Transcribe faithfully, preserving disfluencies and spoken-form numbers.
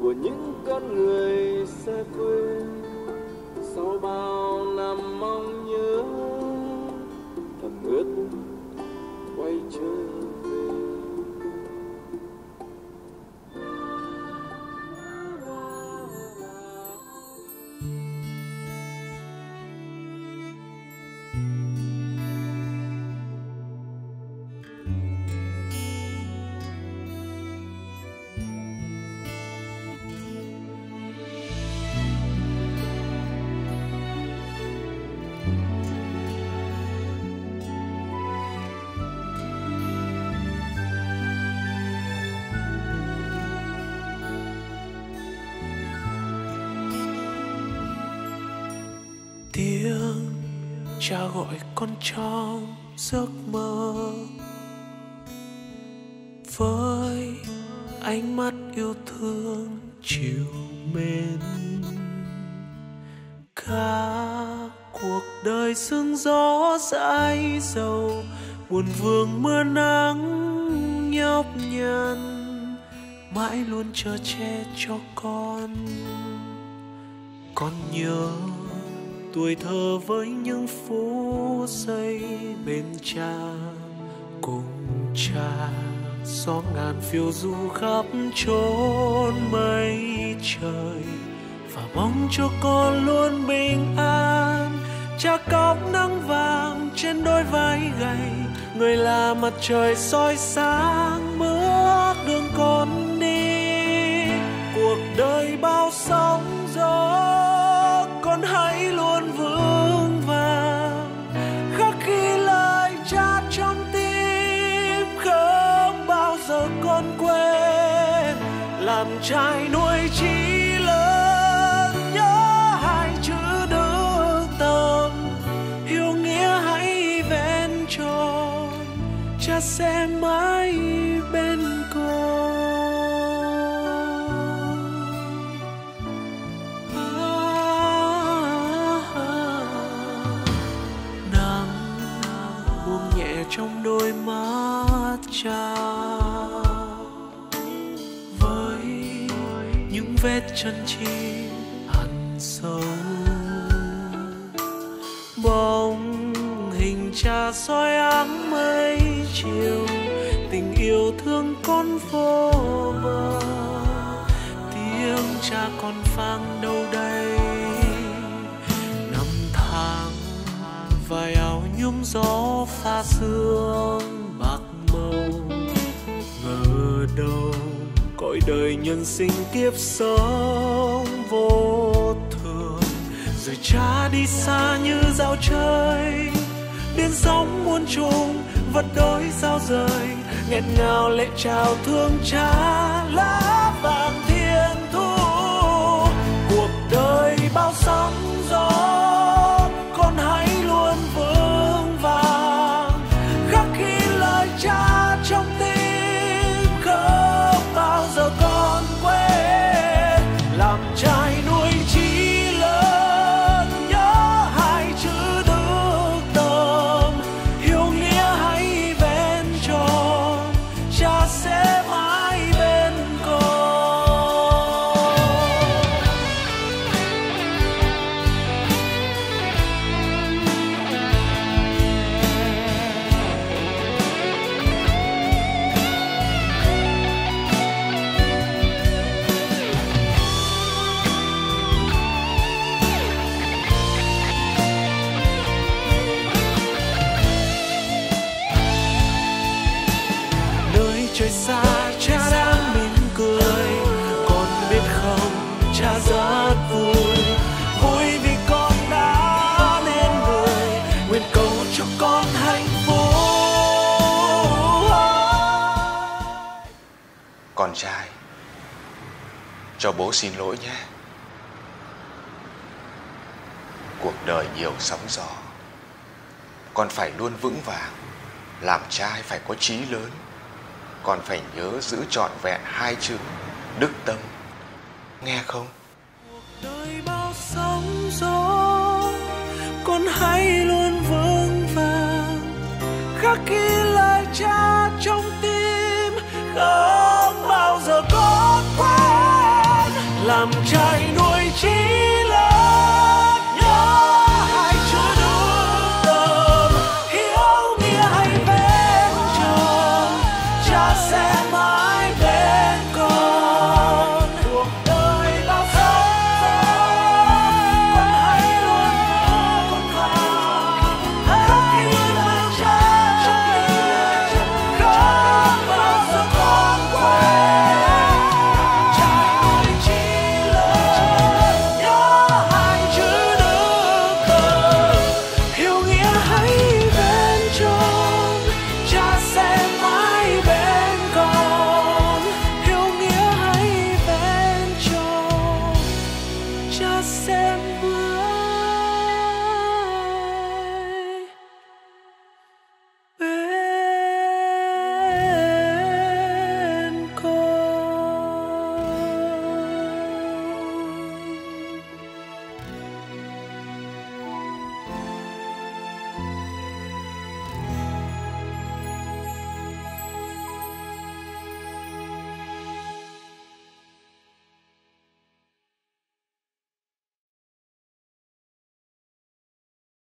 của những con người xa quê. Sau bao năm mong nhớ thầm ước quay trở về. Tiếng cha gọi con trong giấc mơ, với ánh mắt yêu thương chiều mến. Cả cuộc đời sương gió dãi dầu, buồn vương mưa nắng nhọc nhằn, mãi luôn chờ che cho con. Con nhớ tuổi thơ với những phút giây bên cha, cùng cha gió ngàn phiêu du khắp chốn mây trời, và mong cho con luôn bình an. Cha cõng nắng vàng trên đôi vai gầy, người là mặt trời soi sáng bước đường con đi. Cuộc đời bao sóng gió, con hãy luôn vững vàng, khắc ghi lời cha trong tim, không bao giờ con quên. Làm trai nuôi chí lớn, nhớ hai chữ đức tâm, yêu nghĩa hãy vẹn tròn, cha sẽ mãi bên con. Trong đôi mắt cha, với những vết chân chim hằn sâu, bóng hình cha soi áng mây chiều, tình yêu thương con vô bờ. Tiếng cha con vang đâu đây, năm tháng vài áo nhúm gió pha sương bạc màu. Ngờ đâu cõi đời nhân sinh kiếp sống vô thường, rồi cha đi xa như dạo chơi, biển sóng muôn trùng vật đôi sao rời, nghẹn ngào lệ trào thương cha lá vàng thiên thu. Cuộc đời bao sóng gió, con hãy luôn vững vàng, khắc ghi lời cha trong tim, không bao giờ con quên. Làm trai nuôi chí lớn, nhớ hai chữ đức tâm, yêu nghĩa hãy vẹn tròn, cha sẽ mãi bên con. Trời xa cha đang mỉm cười, con biết không cha rất vui, vui vì con đã nên người, nguyện cầu cho con hạnh phúc. Con trai, cho bố xin lỗi nhé. Cuộc đời nhiều sóng gió, con phải luôn vững vàng, làm trai phải có chí lớn. Con phải nhớ giữ trọn vẹn hai chữ đức tâm, nghe không? Cuộc đời bao sóng gió, con hãy luôn vững vàng, khắc ghi lời cha trong tim, không bao giờ con quên. em bước